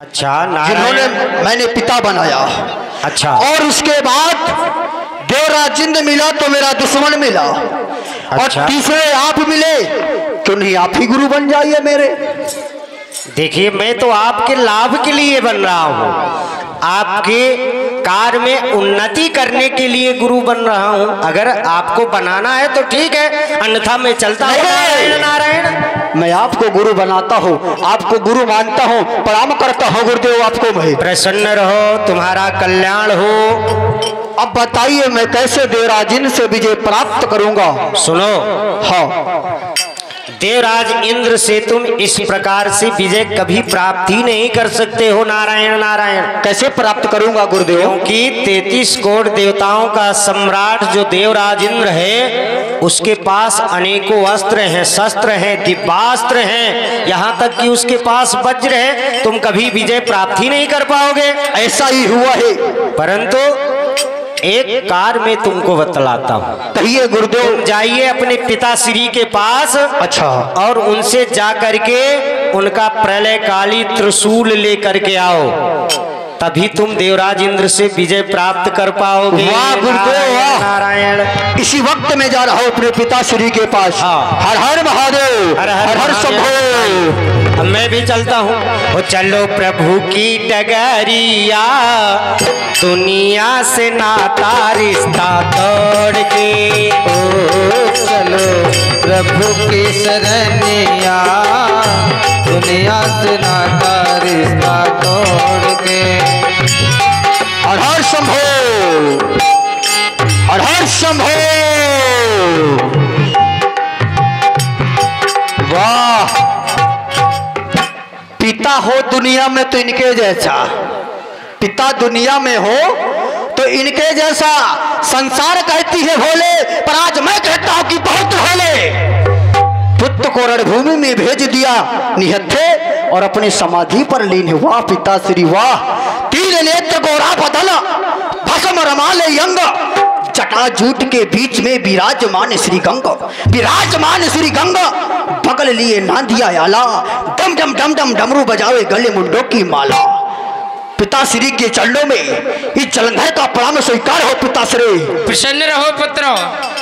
अच्छा, जिन्होंने मैंने पिता बनाया। अच्छा। और उसके बाद देवराज जिंद मिला तो मेरा दुश्मन मिला। अच्छा। और तीसरे आप मिले तो नहीं आप ही गुरु बन जाइए मेरे। देखिए, मैं तो आपके लाभ के लिए बन रहा हूँ, आपके कार्य में उन्नति करने के लिए गुरु बन रहा हूँ। अगर आपको बनाना है तो ठीक है, अन्यथा मैं चलता हूँ। नारायण नारायण। मैं आपको गुरु बनाता हूँ, आपको गुरु मानता हूँ, प्रणाम करता हूँ गुरुदेव आपको। मैं प्रसन्न रहो, तुम्हारा कल्याण हो। अब बताइए मैं कैसे देवराज इंद्र से विजय प्राप्त करूंगा? सुनो। हाँ। देवराज इंद्र से तुम इस प्रकार से विजय कभी प्राप्त ही नहीं कर सकते हो। नारायण नारायण। कैसे प्राप्त करूंगा गुरुदेव? क्योंकि 33 करोड़ देवताओं का सम्राट जो देवराज इंद्र है, उसके पास अनेकों अस्त्र हैं, शस्त्र हैं, दिव्यास्त्र हैं, यहाँ तक कि उसके पास वज्र है। तुम कभी विजय प्राप्त ही नहीं कर पाओगे। ऐसा ही हुआ है। परंतु एक कार्य में तुमको बतलाता हूँ। कहिए गुरुदेव। तुम जाइए अपने पिताश्री के पास। अच्छा। और उनसे जा करके उनका प्रलयकाली त्रिशूल लेकर के आओ, तभी तुम देवराज इंद्र से विजय प्राप्त कर पाओगे। वाह गुरुदेव वाह। नारायण। इसी वक्त में जा रहा हूँ अपने पिताश्री के पास। हाँ। हर हर महादेव, हर हर शंभो। अब मैं भी चलता हूँ। ओ चलो प्रभु की डगरिया, दुनिया से नाता रिश्ता तोड़ के। ओ चलो प्रभु की शरणिया, दुनिया से नाता रिश्ता तोड़ के। हर हर शंभो, हर हर शंभो। वाह। पिता हो दुनिया में तो इनके जैसा, पिता दुनिया में हो तो इनके जैसा। संसार कहती है भोले, पर आज मैं कहता हूं कि बहुत भोले। पुत्र को रणभूमि में भेज दिया निहत्थे और अपने समाधि पर लीन हुआ। पिताश्री वाह। तीन नेत्र गोरा बदल, भस्म रमाले यंग, जटाजूट के बीच में विराजमान श्री गंग, विराजमान श्री गंग। बगल लिए नांदिया आला, डम डम डम डम डमरू बजावे गले मुंडों की माला। पिताश्री के चरणों में इस जलंधर का प्रणाम स्वीकार हो। पिताश्री प्रसन्न रहो पुत्र।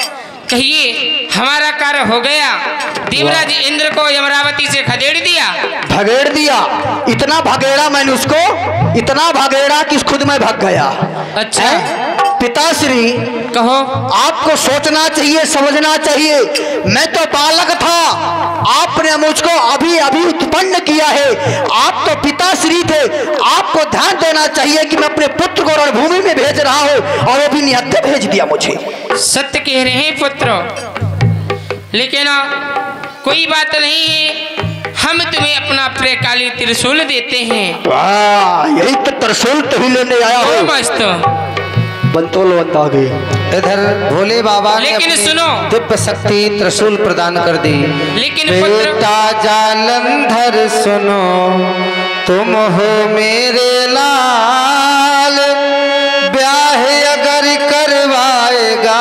कहिए हमारा कार्य हो गया। देवराज इंद्र को यमरावती से खदेड़ दिया। भगेड़ दिया। इतना भगेड़ा मैंने उसको, इतना भगेड़ा कि खुद में भाग गया। अच्छा। पिताश्री कहो। आपको सोचना चाहिए, समझना चाहिए। मैं तो बालक था, आपने मुझको अभी अभी उत्पन्न किया है। आप तो पिताश्री थे, आपको ध्यान देना चाहिए कि मैं अपने पुत्र को रणभूमि में भेज रहा हूँ और वो भी निहत्थे भेज दिया मुझे। सत्य कह रहे हैं पुत्र, लेकिन कोई बात नहीं है, हम तुम्हें अपना प्रलयकाली त्रिशूल देते हैं। वाह, यही तो त्रिशूल तो ही लेने आया हूँ। मस्त बंतोल बता गई। इधर भोले बाबा ने लेकिन सुनो, दिव्य शक्ति त्रिशूल प्रदान कर दी। लेकिन बेटा जालंधर सुनो, तुम हो मेरे लाल, ब्याह अगर करवाएगा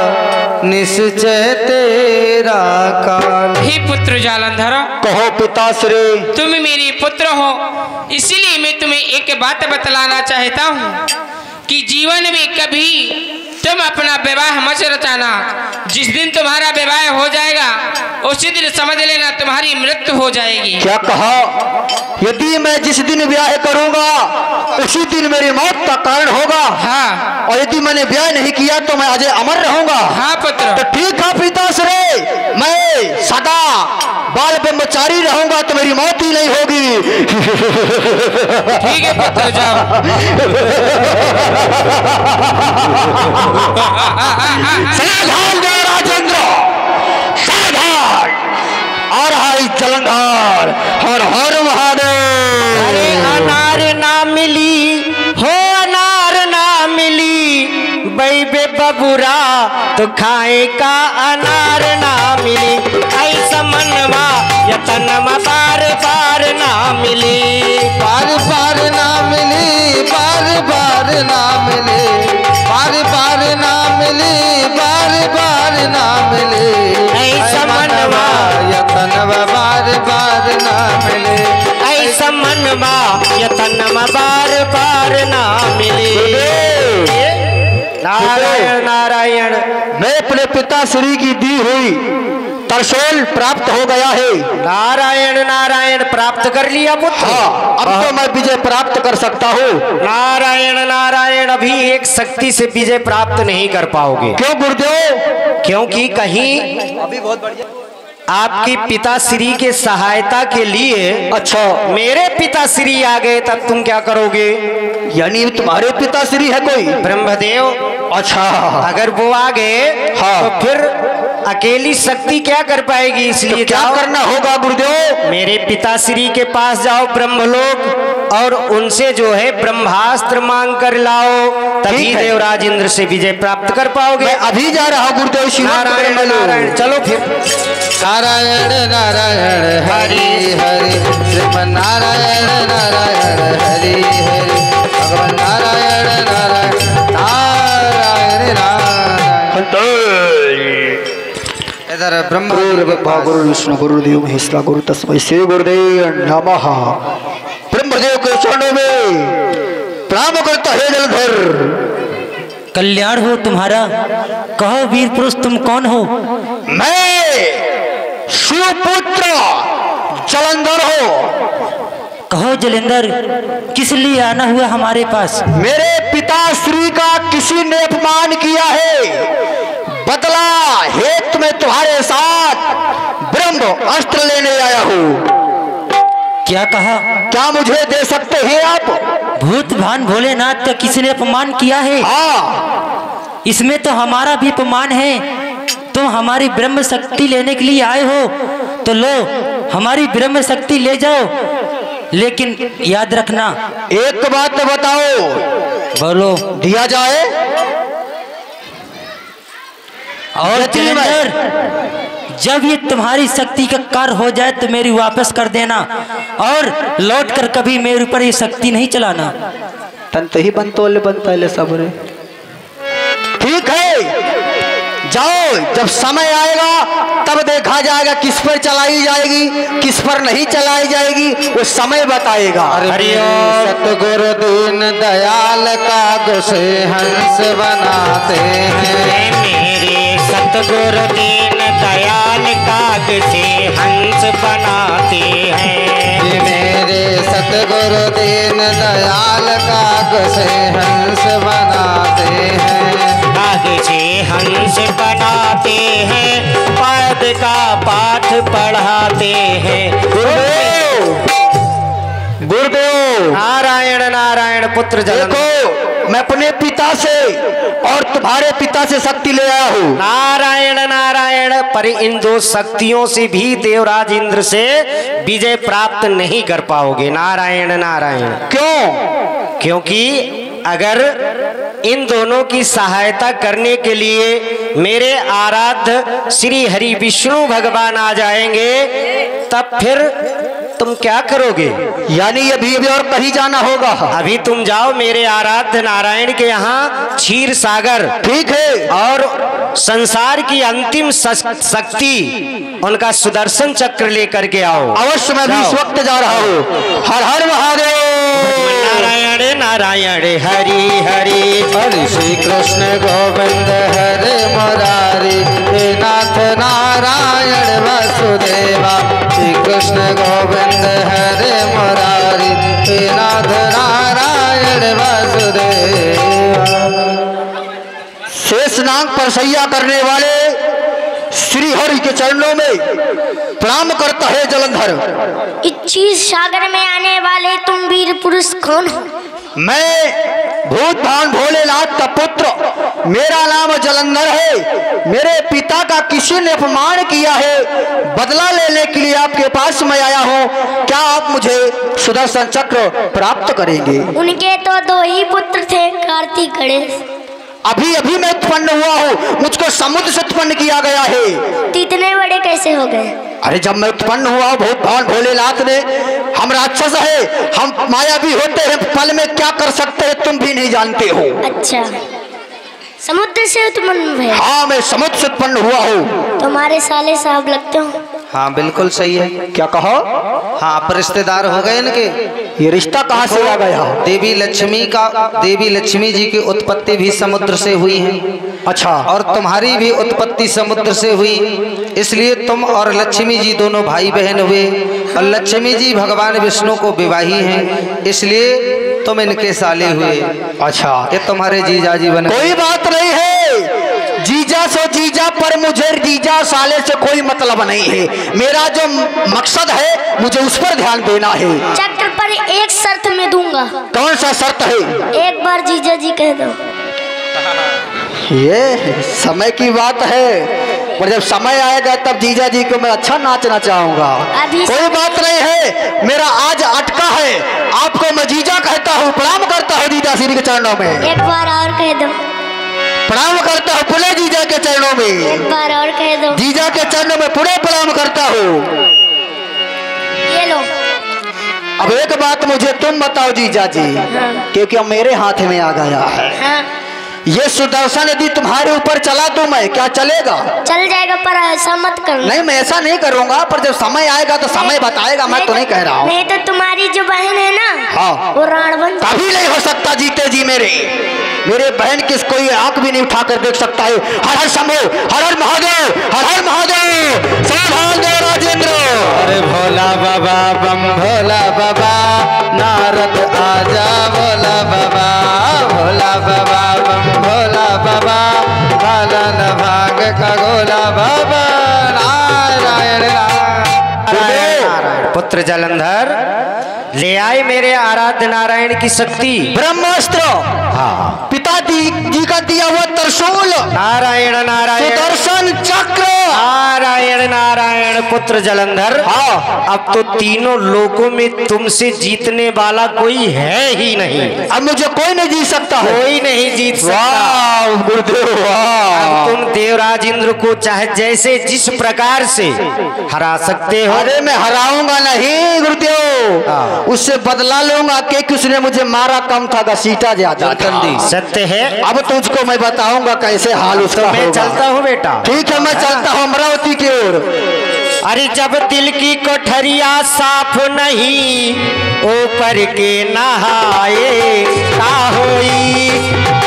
निश्चय तेरा काल। हे पुत्र जालंधर, कहो पिताश्री। तुम मेरे पुत्र हो, इसलिए मैं तुम्हें एक बात बतलाना चाहता हूँ कि जीवन में कभी तुम अपना विवाह मत रचाना। जिस दिन तुम्हारा विवाह हो जाएगा उसी दिन समझ लेना तुम्हारी मृत्यु हो जाएगी। क्या कहा? यदि मैं जिस दिन ब्याह करूंगा उसी दिन मेरी मौत का कारण होगा। हाँ। और यदि मैंने ब्याह नहीं किया तो मैं अजय अमर रहूंगा। हाँ पुत्र। तो ठीक है पिताश्री, मैं सदा बाल ब्रह्मचारी रहूंगा तो मेरी मौत ही नहीं होगी। ठीक है पुत्र, जाओ। सावधान राजेंद्र, सावधान। और हाई जलंधर, हर हर महादेव। अरे अनार ना मिली हो, अनार ना मिली, बैबे बबुरा तो खाए का अनार ना मिली। ऐसा मनवा यतनमा बार बार ना मिली, बार बार ना मिली, बार बार ना मिली, बार बार ना मिली, बार बार ना मिली। ऐसा मनवा यतनवा बार बार ना मिले। ऐसा मन जन्मा यतनमा बार बार ना मिले। नारायण नारायण। मैं अपने पिता श्री की दी हुई त्रिशूल प्राप्त हो गया है। नारायण नारायण। प्राप्त कर लिया पुत्र? हाँ, अब तो मैं विजय प्राप्त कर सकता हूँ। नारायण नारायण। अभी एक शक्ति से विजय प्राप्त नहीं कर पाओगे। क्यों गुरुदेव? क्योंकि कहीं अभी बहुत बढ़िया। आपकी पिताश्री के सहायता के लिए अच्छा, मेरे पिताश्री आ गए, तब तुम क्या करोगे? यानी तुम्हारे पिताश्री है कोई? ब्रह्मदेव। अच्छा, अगर वो आ गए हाँ, तो फिर अकेली शक्ति क्या कर पाएगी, इसलिए तो क्या करना होगा गुरुदेव? मेरे पिताश्री के पास जाओ ब्रह्मलोक और उनसे जो है ब्रह्मास्त्र मांग कर लाओ, तभी देवराज इंद्र से विजय प्राप्त कर पाओगे। मैं अभी जा रहा हूँ गुरुदेव। श्री नारायण नारायण। चलो फिर। नारायण नारायण हरि हरि, श्रीमन नारायण नारायण हरि हरि, भगवान नारायण नारायण नारायण नारायण। इधर ब्रह्मा गुरु विष्णु गुरुदेव महेश्वरा गुरु तस्मै श्री गुरुदेव नमः। ब्रह्मदेव के चरणों में प्रणाम करता है जलधर। कल्याण हो तुम्हारा। कहो वीर पुरुष, तुम कौन हो? मैं शिवपुत्र जलंधर हो। कहो जलेंद्र, किस लिए आना हुआ हमारे पास? मेरे पिताश्री का किसी ने अपमान किया है, बदला हेतु मैं तुम्हारे साथ ब्रह्म अस्त्र लेने आया हूँ। क्या कहा? क्या मुझे दे सकते हैं आप? भूत भान भोलेनाथ का किसी ने अपमान किया है? हाँ। इसमें तो हमारा भी अपमान है। तुम हमारी ब्रह्म शक्ति लेने के लिए आए हो तो लो, हमारी ब्रह्म शक्ति ले जाओ, लेकिन याद रखना। एक बात बताओ। बोलो। दिया जाए? और जलेंद्र, जब ये तुम्हारी शक्ति का कार्य हो जाए तो मेरी वापस कर देना, और लौट कर कभी मेरे ऊपर ये शक्ति नहीं चलाना। तंत ही बनता है सब रे। ठीक है, जाओ। जब समय आएगा तब देखा जाएगा किस पर चलाई जाएगी, किस पर नहीं चलाई जाएगी, वो समय बताएगा। सतगुरु दीन दयाल काग से हंस बनाते हैं। मेरे सतगुरु दीन दयाल काग से हंस बनाते हैं। मेरे सतगुरु दीन दयाल काग से हंस बनाते हैं। काग से हंस बनाते हैं, पद का पाठ पढ़ाते हैं। गुरुदेव नारायण नारायण। पुत्र देखो, मैं अपने पिता से और तुम्हारे पिता से शक्ति ले आया हूँ। नारायण नारायण। पर इन दो शक्तियों से भी देवराज इंद्र से विजय प्राप्त नहीं कर पाओगे। नारायण नारायण। क्यों? क्योंकि अगर इन दोनों की सहायता करने के लिए मेरे आराध्य श्री हरि विष्णु भगवान आ जाएंगे, तब फिर तुम क्या करोगे? यानी अभी और कहीं जाना होगा? अभी तुम जाओ मेरे आराध्य नारायण के यहाँ क्षीर सागर। ठीक है। और संसार की अंतिम शक्ति उनका सुदर्शन चक्र लेकर के आओ। अवश्य मैं भी इस वक्त जा रहा हूँ। हर हर महादेव। नारायण नारायण हरि हरि। हरि श्री कृष्ण गोविंद हरे मुरारी, हे नाथ नारायण वसुदेवा। श्री कृष्ण गोविंद हरे मुरारी, हे नाथ नारायण वसुदेवा। शेषनाग पर सैया करने वाले श्री हरि के चरणों में प्रणाम करता है जलंधर। इस क्षीर सागर में आने वाले तुम वीर पुरुष कौन हो? मैं भूत भान भोलेनाथ का पुत्र, मेरा नाम जलंधर है। मेरे पिता का किसी ने अपमान किया है, बदला लेने के लिए आपके पास मैं आया हूँ। क्या आप मुझे सुदर्शन चक्र प्राप्त करेंगे? उनके तो दो ही पुत्र थे, कार्तिक गणेश। अभी अभी मैं उत्पन्न हुआ हूँ, मुझको समुद्र से उत्पन्न किया गया है। तो इतने बड़े कैसे हो गए? अरे जब मैं उत्पन्न हुआ भूत भान भोलेनाथ ने, हम राक्षस है, हम मायावी होते हैं, पल में क्या कर सकते हैं तुम भी नहीं जानते हो। अच्छा, समुद्र से उत्पन्न हुए? हाँ, मैं समुद्र से उत्पन्न हुआ हूँ। तुम्हारे साले साहब लगते हो। हाँ बिल्कुल सही है। क्या कहो? हाँ आप रिश्तेदार हो गए इनके। ये रिश्ता कहाँ से आ गया? देवी लक्ष्मी जी की उत्पत्ति भी समुद्र से हुई है। अच्छा। और तुम्हारी भी उत्पत्ति समुद्र से हुई, इसलिए तुम और लक्ष्मी जी दोनों भाई बहन हुए। और लक्ष्मी जी भगवान विष्णु को विवाही हैं, इसलिए तुम इनके साले हुए। अच्छा। ये तुम्हारे जीजा जी बने। कोई बात नहीं है, जीजा सो जीजा, पर मुझे जीजा साले से कोई मतलब नहीं है। मेरा जो मकसद है मुझे उस पर ध्यान देना है। चक्र पर एक शर्त में दूंगा। कौन सा शर्त है? एक बार जीजा जी कह दो। ये समय की बात है, पर जब समय आएगा तब जीजा जी को मैं अच्छा नाचना चाहूंगा। कोई बात नहीं है, मेरा आज अटका है, आपको मैं जीजा कहता हूँ, प्रणाम करता हूँ जीजा श्री के चरणों में। एक बार और कह दो। प्रणाम करता हूँ पूरे जीजा के चरणों में। एक बार और कह दो। जीजा के चरणों में पूरे प्रणाम करता हूँ। ये लो। अब एक बात मुझे तुम बताओ जीजा जी, क्योंकि अब मेरे हाथ में आ गया है। हाँ। ये सुदर्शन यदि तुम्हारे ऊपर चला तो मैं क्या चलेगा? चल जाएगा, पर ऐसा मत करना। नहीं मैं ऐसा नहीं करूंगा, पर जब समय आएगा तो समय बताएगा, मैं तो नहीं कह रहा हूँ। नहीं तो तुम्हारी जो बहन है ना, हाँ, वो राण बन। कभी नहीं हो सकता जीते जी मेरे बहन किस कोई आंख भी नहीं उठाकर देख सकता है। हर हर शंभो, हर हर महादेव, हर हर महादेव, सावधान दे राजेंद्र। अरे भोला बाबा बम भोला बाबा, नारद आजा भोला बाबा, भोला बाबा बम भोला बाबा, कालन भाग खगोला बाबा, नारायण नारायण। पुत्र जलंधर ले आए मेरे आराध्य नारायण की शक्ति ब्रह्मास्त्र। हाँ। पिताजी जी का दिया हुआ त्रिशूल। नारायण नारायण। सुदर्शन चक्र। नारायण नारायण। पुत्र जलंधर, हाँ, अब तो तीनों लोकों में तुमसे जीतने वाला कोई है ही नहीं। अब मुझे कोई नहीं जीत सकता है। कोई नहीं जीत सकता। वाह गुरुदेव वाह। अब तुम देवराज इंद्र को चाहे जैसे जिस प्रकार से हरा सकते हो। अरे मैं हराऊंगा नहीं गुरुदेव, उससे बदला लूंगा, क्योंकि उसने मुझे मारा कम था, घसीटा ज्यादा था। सत्य है। अब तुझको मैं बताऊंगा कैसे हाल उसका तो मैं होगा। चलता हूँ बेटा। ठीक है, मैं चलता हूँ अमरावती की ओर। अरे जब दिल की कोठरिया साफ नहीं, ऊपर के नहाए का होई।